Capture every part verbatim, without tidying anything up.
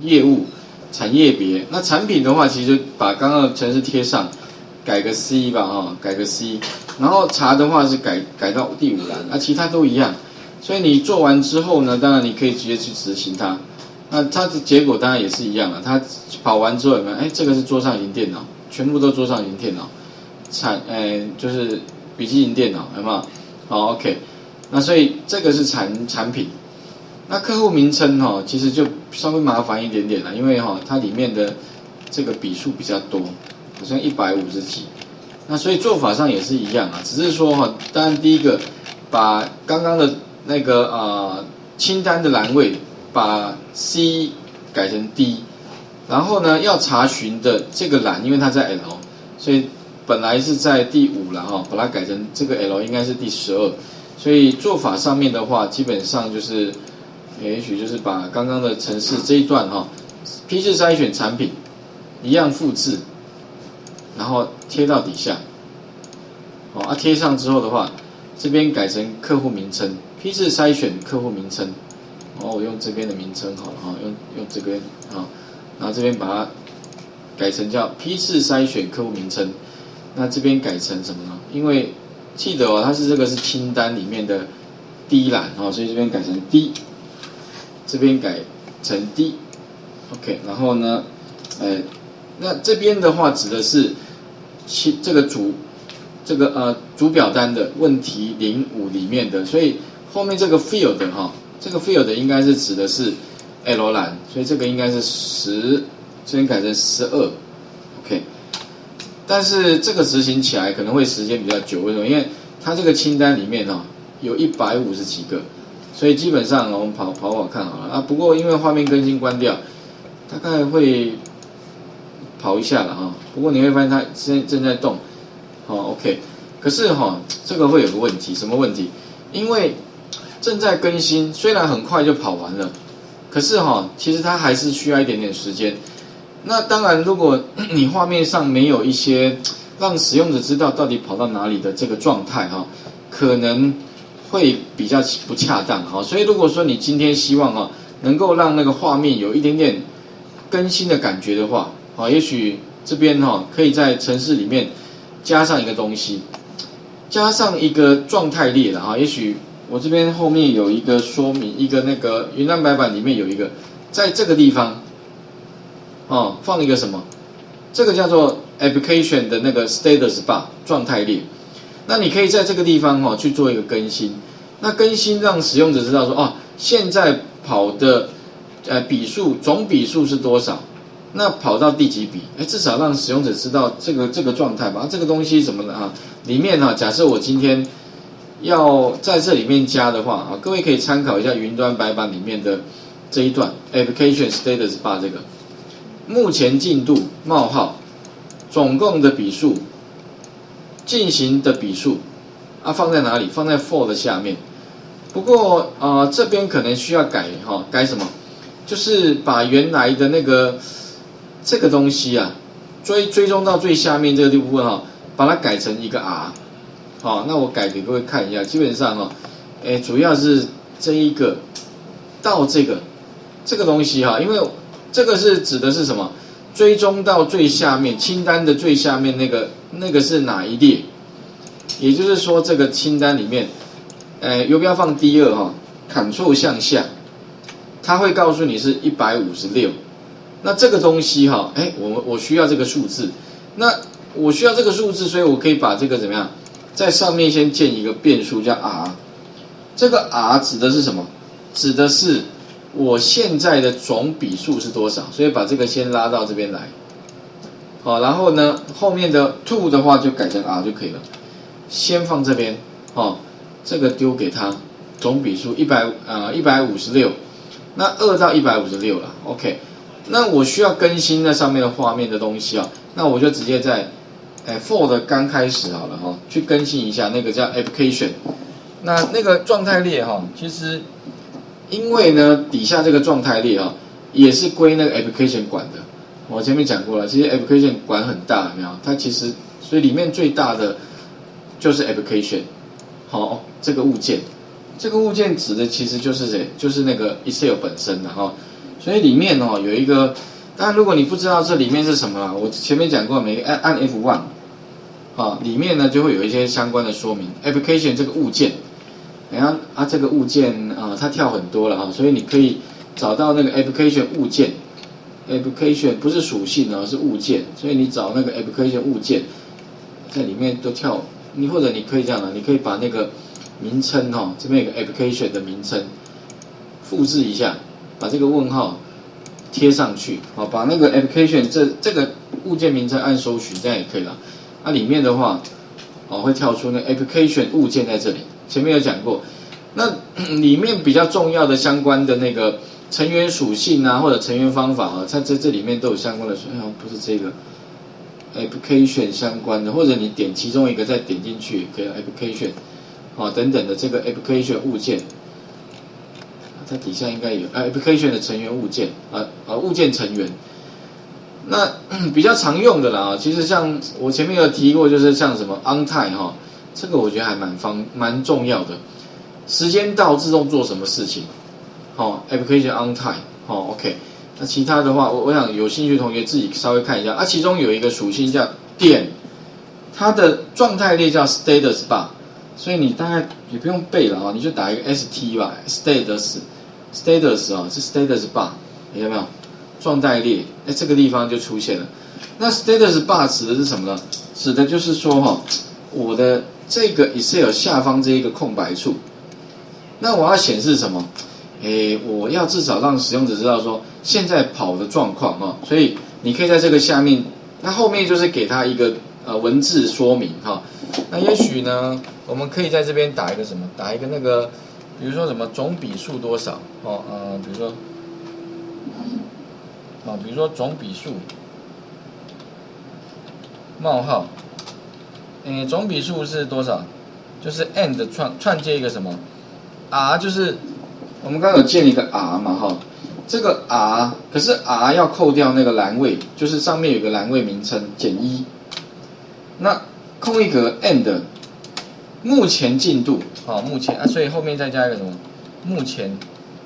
业务、产业别。那产品的话，其实就把刚刚的程式贴上，改个 C 吧，哈，改个 C。然后查的话是改改到第五栏，那、啊、其他都一样。所以你做完之后呢，当然你可以直接去执行它。那它的结果当然也是一样了。它跑完之后有没有？哎，这个是桌上型电脑，全部都桌上型电脑，产哎就是笔记型电脑，有没有？好 ，OK。那所以这个是产产品。那客户名称哈、哦，其实就稍微麻烦一点点了，因为哈、哦、它里面的这个笔数比较多，好像一百五十几。那所以做法上也是一样啊，只是说哈，当然第一个把刚刚的那个呃清单的栏位把 C 改成 D， 然后呢要查询的这个栏，因为它在 L， 所以本来是在第五了哈，把它改成这个 L 应该是第十二，所以做法上面的话，基本上就是也许就是把刚刚的程式这一段哈，批次筛选产品一样复制。然后贴到底下，哦啊贴上之后的话，这边改成客户名称，批次筛选客户名称，哦我用这边的名称好了哈，用用这边啊，然后这边把它改成叫批次筛选客户名称，那这边改成什么呢？因为记得哦，它是这个是清单里面的第一栏哦，所以这边改成 D， 这边改成 D，OK， 然后呢，呃，那这边的话指的是。其这个主这个呃主表单的问题零五里面的，所以后面这个 field 哈、哦，这个 field 应该是指的是 L 栏，所以这个应该是十，这边改成十二 ，OK。但是这个执行起来可能会时间比较久，为什么？因为它这个清单里面哈、哦、有一百五十几个，所以基本上我们跑跑跑看好了啊。不过因为画面更新关掉，大概会。跑一下了哈，不过你会发现它现在正在动，好 OK， 可是哈这个会有个问题，什么问题？因为正在更新，虽然很快就跑完了，可是哈其实它还是需要一点点时间。那当然，如果你画面上没有一些让使用者知道到底跑到哪里的这个状态哈，可能会比较不恰当哈。所以如果说你今天希望哈能够让那个画面有一点点更新的感觉的话，好，也许这边哈可以在程式里面加上一个东西，加上一个状态列了哈。也许我这边后面有一个说明，一个那个云端白板里面有一个，在这个地方，哦，放一个什么？这个叫做 application 的那个 status bar 状态列。那你可以在这个地方哈去做一个更新，那更新让使用者知道说哦，现在跑的呃笔数总笔数是多少。那跑到第几笔？哎，至少让使用者知道这个这个状态吧。这个东西怎么了啊？里面哈、啊，假设我今天要在这里面加的话啊，各位可以参考一下云端白板里面的这一段 application status bar 这个目前进度冒号总共的笔数进行的笔数啊，放在哪里？放在 for 的下面。不过啊、呃，这边可能需要改哈、哦，改什么？就是把原来的那个。这个东西啊，追追踪到最下面这个部分哈、哦，把它改成一个 R， 好、哦，那我改给各位看一下，基本上哦，哎，主要是这一个到这个这个东西哈、哦，因为这个是指的是什么？追踪到最下面清单的最下面那个那个是哪一列？也就是说，这个清单里面，哎，游标放第二哈 ，Ctrl 向下，它会告诉你是一百五十六。那这个东西哈，哎，我我需要这个数字，那我需要这个数字，所以我可以把这个怎么样，在上面先建一个变数叫 R， 这个 R 指的是什么？指的是我现在的总笔数是多少，所以把这个先拉到这边来，好，然后呢后面的 to 的话就改成 R 就可以了，先放这边，哦，这个丢给他，总笔数一百呃一百五十六，那二到一百五十六了 ，OK。那我需要更新那上面的画面的东西啊，那我就直接在，哎 for 的刚开始好了哈、哦，去更新一下那个叫 application， 那那个状态列哈、哦，其实因为呢底下这个状态列哈、哦，也是归那个 application 管的，我前面讲过了，其实 application 管很大，有没有？它其实所以里面最大的就是 application， 好、哦，这个物件，这个物件指的其实就是谁？就是那个 Excel 本身的哈。 所以里面哦有一个，当然如果你不知道这里面是什么啦，我前面讲过，每个按按 F 一，啊，里面呢就会有一些相关的说明 ，application 这个物件，然后啊这个物件啊它跳很多了哈，所以你可以找到那个 application 物件 ，application 不是属性哦，是物件，所以你找那个 application 物件，在里面都跳，你或者你可以这样的，你可以把那个名称哈，这边有个 application 的名称，复制一下，把这个问号贴上去，好，把那个 application 这这个物件名称按搜寻，这样也可以了。那、啊、里面的话，哦会跳出那 application 物件在这里，前面有讲过。那里面比较重要的相关的那个成员属性啊，或者成员方法啊，它在这里面都有相关的。哎呀，不是这个 application 相关的，或者你点其中一个再点进去，可以 application 啊等等的这个 application 物件。它底下应该有 application 的成员物件啊啊物件成员，那比较常用的啦，其实像我前面有提过，就是像什么 on time 哈，这个我觉得还蛮方蛮重要的，时间到自动做什么事情，哦 application on time 哦 OK， 那其他的话，我我想有兴趣的同学自己稍微看一下啊，其中有一个属性叫点，它的状态列叫 status bar， 所以你大概也不用背了啊，你就打一个 st 吧 status。status 啊、哦，是 status bar， 有没有？状态列，哎，这个地方就出现了。那 status bar 指的是什么呢？指的就是说哈、哦，我的这个 Excel 下方这一个空白处，那我要显示什么？哎，我要至少让使用者知道说现在跑的状况啊、哦，所以你可以在这个下面，那后面就是给他一个呃文字说明哈、哦。那也许呢，我们可以在这边打一个什么？打一个那个。比如说什么总笔数多少哦，呃，比如说，啊，比如说总笔数，冒号，诶，总笔数是多少？就是 and 串串接一个什么 r， 就是我们刚刚有建一个 r 嘛哈，这个 r 可是 r 要扣掉那个栏位，就是上面有个栏位名称减一，那空一格 and。目前进度，好、哦，目前啊，所以后面再加一个什么？目前，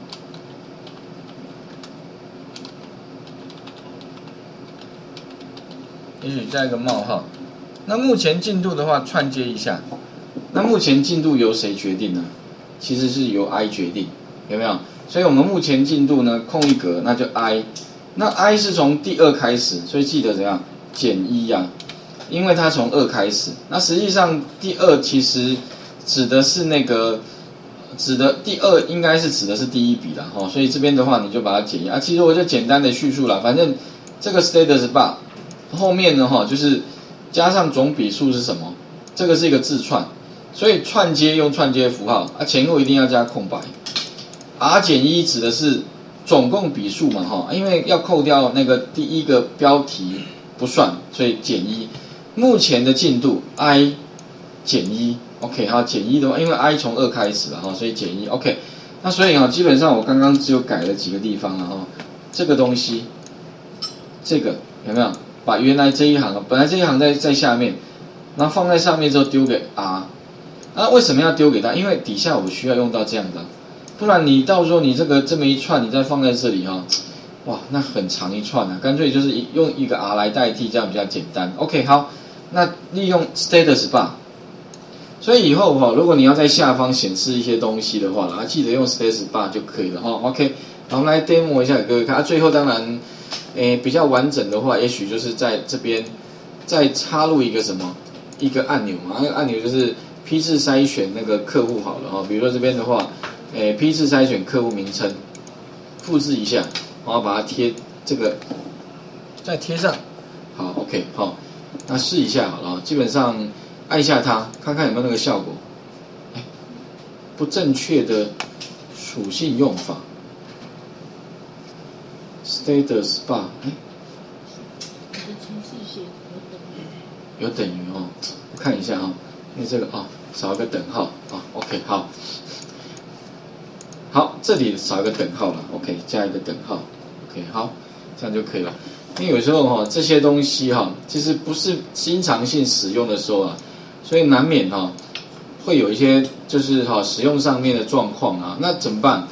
也许加一个冒号。那目前进度的话，串接一下。那目前进度由谁决定呢？其实是由 i 决定，有没有？所以我们目前进度呢，空一格，那就 i。那 i 是从第二开始，所以记得怎样减一呀、啊？因为它从二开始，那实际上第二其实指的是那个，指的第二应该是指的是第一笔啦，哦，所以这边的话你就把它减一啊。其实我就简单的叙述啦，反正这个 status bar 后面呢哈就是加上总笔数是什么，这个是一个字串，所以串接用串接符号啊，前后一定要加空白。R 减一指的是总共笔数嘛哈，因为要扣掉那个第一个标题不算，所以减一。目前的进度 i 减一 ，OK 好，减一的话，因为 i 从二开始了哈，所以减一 ，OK。那所以哈，基本上我刚刚只有改了几个地方了哈，这个东西，这个有没有？把原来这一行，本来这一行在在下面，然后放在上面之后丢给 r， 那为什么要丢给他？因为底下我需要用到这样的，不然你到时候你这个这么一串，你再放在这里哈。哇，那很长一串啊，干脆就是用一个 r 来代替，这样比较简单。OK， 好。那利用 status bar， 所以以后哈，如果你要在下方显示一些东西的话，啊，记得用 status bar 就可以了哈。OK， 好，我们来 demo 一下给各位看。啊，最后当然，诶，比较完整的话，也许就是在这边再插入一个什么一个按钮嘛，那个按钮就是批次筛选那个客户好了哈。比如说这边的话，诶，批次筛选客户名称，复制一下，然后把它贴这个，再贴上。好 ，OK， 好。那试一下好了，基本上按下它，看看有没有那个效果。哎，不正确的属性用法 ，status bar， 哎，有等于哦，我看一下啊，因为这个啊、哦、少一个等号啊 ，OK 好，好这里少一个等号了 ，OK 加一个等号 ，OK 好，这样就可以了。因为有时候哈、哦、这些东西哈、哦、其实不是经常性使用的时候啊，所以难免哈、哦、会有一些就是哈、哦、使用上面的状况啊，那怎么办？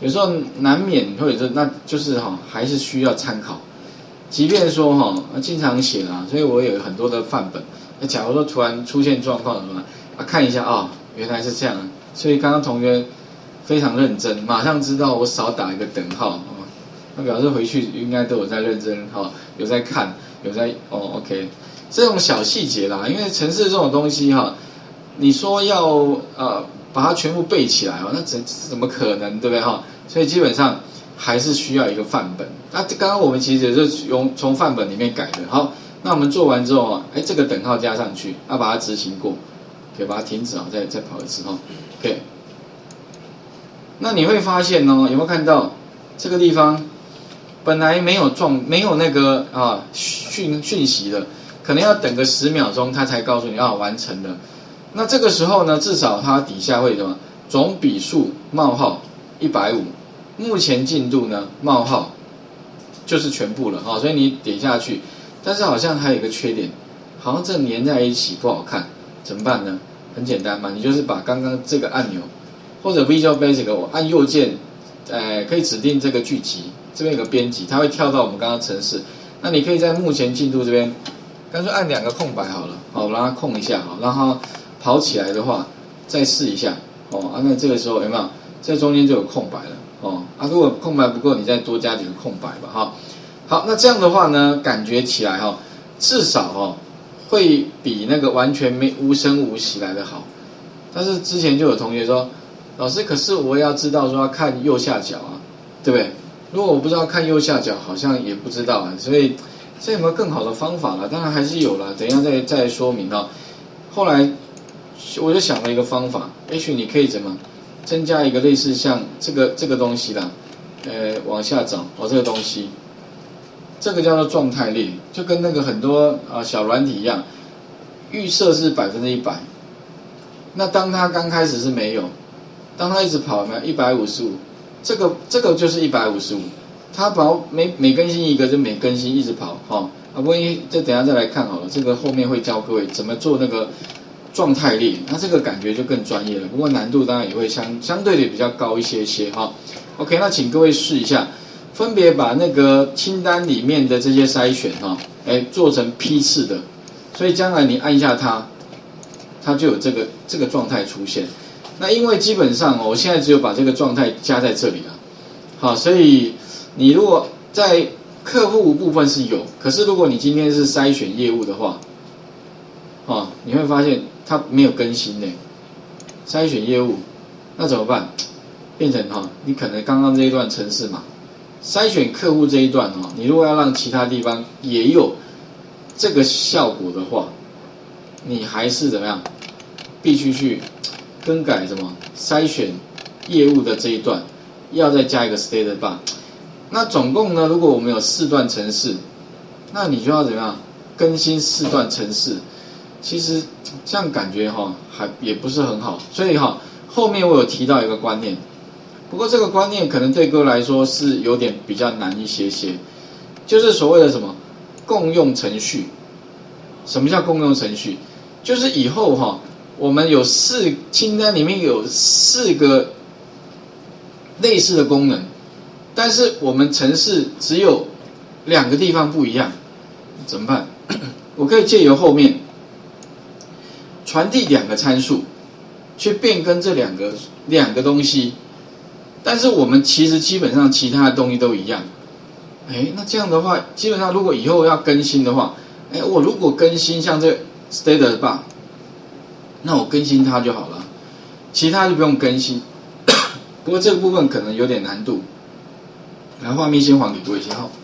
有时候难免或者是那就是哈、哦，还是需要参考。即便说哈、哦，经常写啦，所以我有很多的范本。那假如说突然出现状况什么啊，看一下啊、哦，原来是这样。所以刚刚同学非常认真，马上知道我少打一个等号哦，那表示回去应该都有在认真哈、哦，有在看，有在哦 ，OK。这种小细节啦，因为程式这种东西哈、哦，你说要呃把它全部背起来哦，那怎怎么可能，对不对哈？所以基本上还是需要一个范本。那刚刚我们其实也是用从范本里面改的。好，那我们做完之后啊，哎，这个等号加上去，要把它执行过，可以把它停止啊，再再跑一次哈 ，OK。那你会发现哦，有没有看到这个地方本来没有状没有那个啊讯讯息的，可能要等个十秒钟，它才告诉你啊完成了。那这个时候呢，至少它底下会什么？总笔数冒号一百五，目前进度呢冒号，就是全部了哈、哦。所以你点下去，但是好像还有一个缺点，好像这连在一起不好看，怎么办呢？很简单嘛，你就是把刚刚这个按钮或者 Visual Basic 我按右键，呃，可以指定这个剧集，这边有个编辑，它会跳到我们刚刚程式。那你可以在目前进度这边，干脆按两个空白好了，好，让它空一下，好，让它跑起来的话，再试一下，哦，啊，那这个时候有没有？在中间就有空白了，哦，啊，如果空白不够，你再多加几个空白吧，哈。好，那这样的话呢，感觉起来哈、哦，至少哦，会比那个完全没无声无息来的好。但是之前就有同学说，老师，可是我也要知道说要看右下角啊，对不对？如果我不知道看右下角，好像也不知道啊，所以这有没有更好的方法了？当然还是有了，等一下再再说明啊。后来我就想了一个方法，也许你可以怎么增加一个类似像这个这个东西啦，呃，往下找哦，这个东西，这个叫做状态列，就跟那个很多啊小软体一样，预设是百分之一百。那当它刚开始是没有，当它一直跑呢一百五十五，这个这个就是一百五十五，它跑每每更新一个就每更新一直跑哈、哦、啊，不过这等一下再来看好了，这个后面会教各位怎么做那个状态列，那这个感觉就更专业了，不过难度当然也会相相对的比较高一些些哈、哦。OK， 那请各位试一下，分别把那个清单里面的这些筛选哈、哦，哎做成批次的，所以将来你按一下它。它就有这个这个状态出现。那因为基本上哦，我现在只有把这个状态加在这里了，好，所以你如果在客户部分是有，可是如果你今天是筛选业务的话，啊，你会发现它没有更新呢。筛选业务，那怎么办？变成哈，你可能刚刚这一段程式嘛，筛选客户这一段哦，你如果要让其他地方也有这个效果的话，你还是怎么样？必须去更改什么筛选业务的这一段，要再加一个 status bar。那总共呢，如果我们有四段程式，那你就要怎么样更新四段程式？其实这样感觉哈、哦，还也不是很好。所以哈、哦，后面我有提到一个观念，不过这个观念可能对各位来说是有点比较难一些些，就是所谓的什么共用程序。什么叫共用程序？就是以后哈、哦，我们有四清单里面有四个类似的功能，但是我们程式只有两个地方不一样，怎么办？我可以借由后面传递两个参数，去变更这两个两个东西，但是我们其实基本上其他的东西都一样。哎，那这样的话，基本上如果以后要更新的话，哎，我如果更新像这个 status bar， 那我更新它就好了，其他就不用更新。不过这个部分可能有点难度，来画面先还给各位先好。